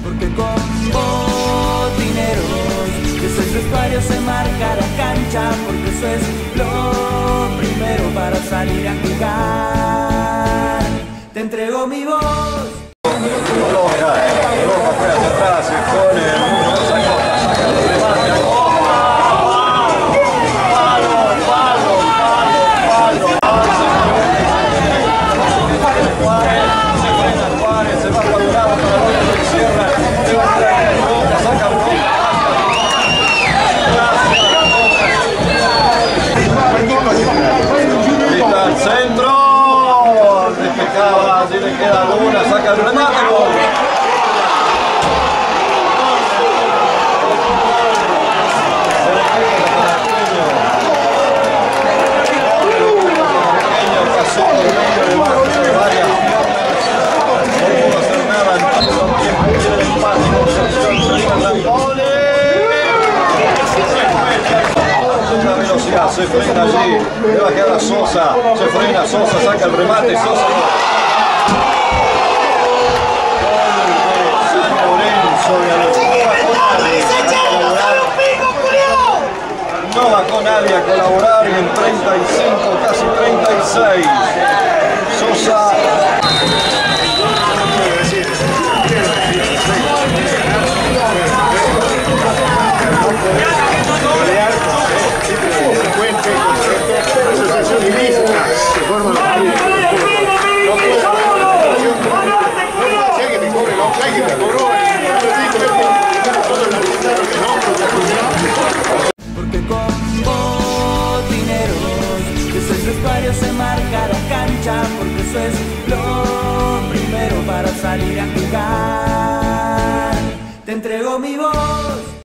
porque con botineros desde el vestuario se marca la cancha, porque eso es lo primero para salir a jugar. Te entrego mi voz. Así le queda Luna, saca el remate, gol. Se frena allí, le va a quedar a Sosa, se frena Sosa, saca el remate, Sosa. No va con nadie a colaborar y en 35, casi 36. Sosa. Porque con botineros desde el vestuario se marca la cancha, porque eso es lo primero para salir a jugar. Te entrego mi voz.